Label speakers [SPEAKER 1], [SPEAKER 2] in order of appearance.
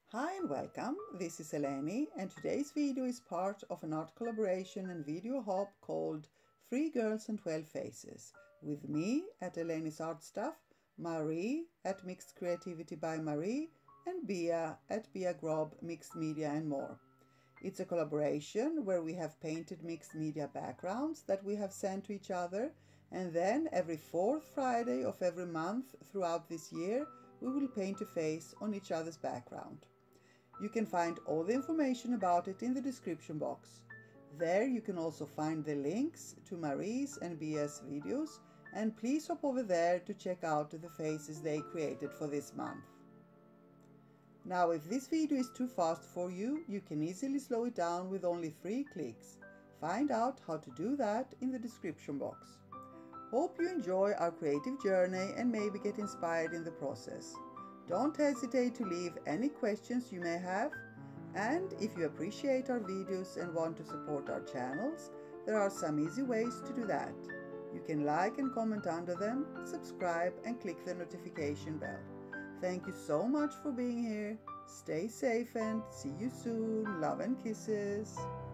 [SPEAKER 1] Hi and welcome, this is Eleni and today's video is part of an art collaboration and video hop called 3 Girls and 12 Faces with me at Eleni's Art Stuff, Marie at Mixed Creativity by Marie and Bia at Bia Grob Mixed Media and more. It's a collaboration where we have painted mixed media backgrounds that we have sent to each other, and then every fourth Friday of every month throughout this year we will paint a face on each other's background. You can find all the information about it in the description box. There you can also find the links to Marie's and Bia's videos, and please hop over there to check out the faces they created for this month. Now, if this video is too fast for you, you can easily slow it down with only 3 clicks. Find out how to do that in the description box. Hope you enjoy our creative journey and maybe get inspired in the process. Don't hesitate to leave any questions you may have, and if you appreciate our videos and want to support our channels, there are some easy ways to do that. You can like and comment under them, subscribe and click the notification bell. Thank you so much for being here. Stay safe and see you soon. Love and kisses.